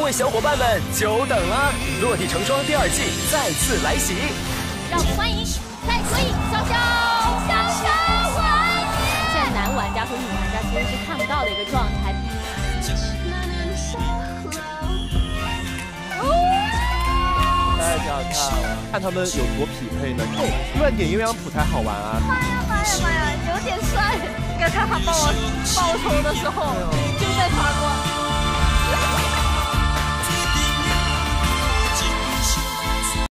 位小伙伴们久等了，《落地成霜》第2季再次来袭， 让我们欢迎蔡所以小玩意。现在男玩家和女玩家其实是看不到的一个状态。 太想看他们有多匹配呢？乱点鸳鸯谱才好玩啊！ 妈呀，有点帅！应该看他报仇的时候就在法国。